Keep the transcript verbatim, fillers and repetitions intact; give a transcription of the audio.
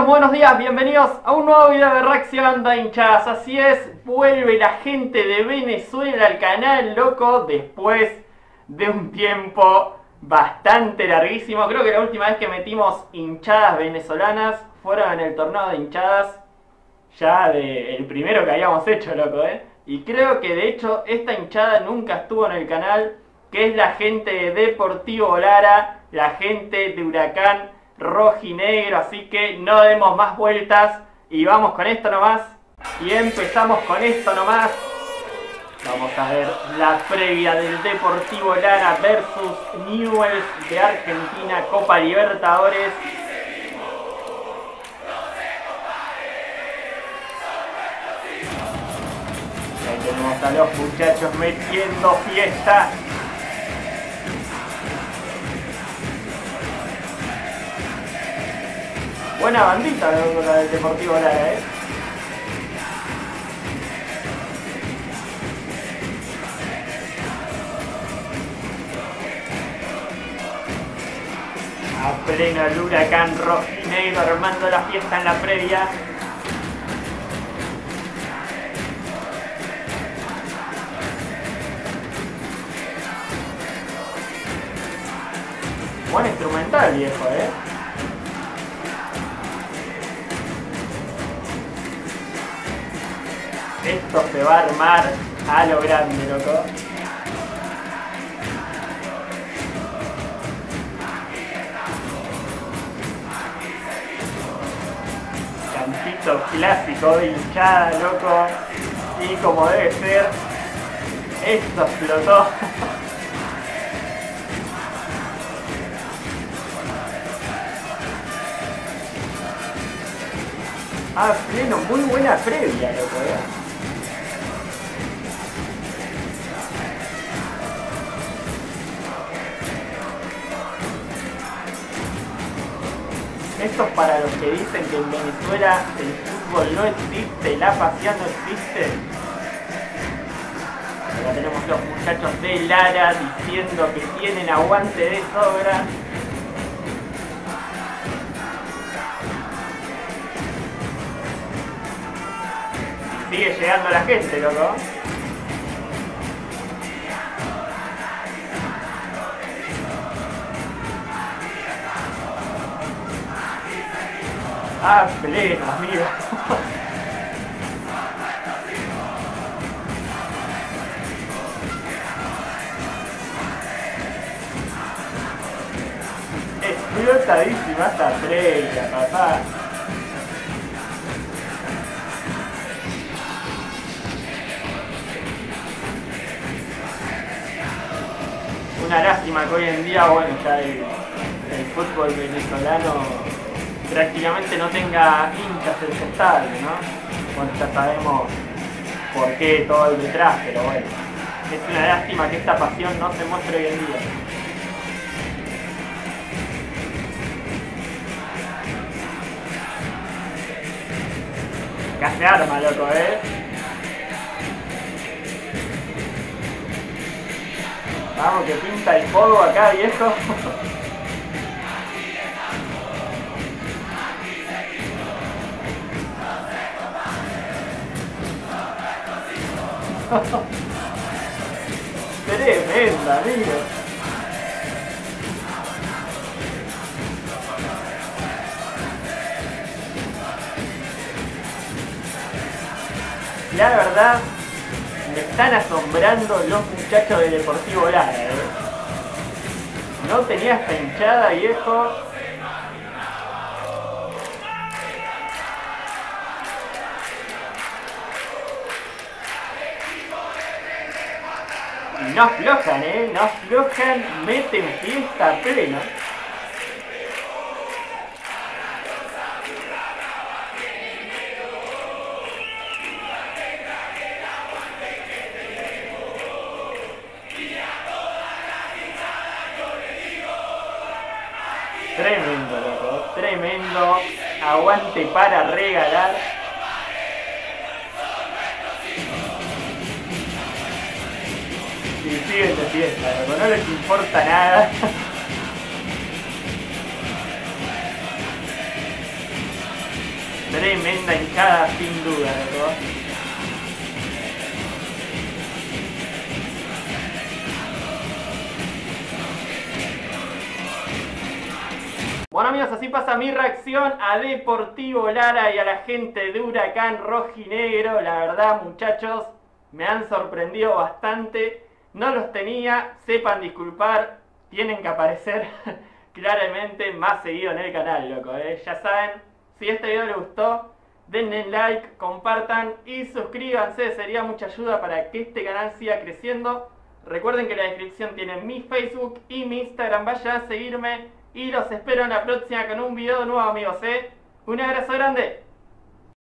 buenos días, bienvenidos a un nuevo video de reacción de hinchas. Así es, vuelve la gente de Venezuela al canal, loco, después de un tiempo bastante larguísimo. Creo que la última vez que metimos hinchadas venezolanas fueron en el torneo de hinchadas, ya de el primero que habíamos hecho, loco, eh. Y creo que de hecho esta hinchada nunca estuvo en el canal, que es la gente de Deportivo Lara, la gente de Huracán Rojinegro, así que no demos más vueltas y vamos con esto nomás. Y empezamos con esto nomás. Vamos a ver la previa del Deportivo Lara versus Newell's de Argentina, Copa Libertadores. Ahí tenemos a los muchachos metiendo fiesta. Buena bandita la del Deportivo Lara, eh. A pleno el Huracán Rojinegro armando la fiesta en la previa. Buen instrumental, viejo, eh. Esto se va a armar a lo grande, loco. Cantito clásico de hinchada, loco. Y como debe ser, esto explotó. Ah, pleno, muy buena previa, loco, eh. Esto es para los que dicen que en Venezuela el fútbol no existe, la pasión no existe. Acá tenemos los muchachos de Lara diciendo que tienen aguante de sobra. Sigue llegando la gente, loco. Ah, pleno, amigo. Explotadísima esta previa, papá. Una lástima que hoy en día, bueno, ya el, el fútbol venezolano prácticamente no tenga hinchas en su estadio, ¿no? Bueno, ya sabemos por qué todo el detrás, pero bueno, es una lástima que esta pasión no se muestre hoy en día. Acá se arma, loco, ¿eh? Vamos, que pinta el fuego acá, viejo. Tremenda, amigo. La verdad, me están asombrando los muchachos de Deportivo Lara, ¿eh? No tenía esta hinchada, viejo. Y no aflojan, eh, no aflojan, meten fiesta a pleno. Tremendo, loco, tremendo. Aguante para regalar. Y siguen de fiesta, loco, no les importa nada. Tremenda hinchada, sin duda, loco. Bueno amigos, así pasa mi reacción a Deportivo Lara y a la gente de Huracán Rojinegro. La verdad, muchachos, me han sorprendido bastante. No los tenía, sepan disculpar, tienen que aparecer claramente más seguido en el canal, loco, ¿eh? Ya saben, si este video les gustó, denle like, compartan y suscríbanse, sería mucha ayuda para que este canal siga creciendo. Recuerden que en la descripción tienen mi Facebook y mi Instagram, vayan a seguirme y los espero en la próxima con un video nuevo, amigos, ¿eh? Un abrazo grande.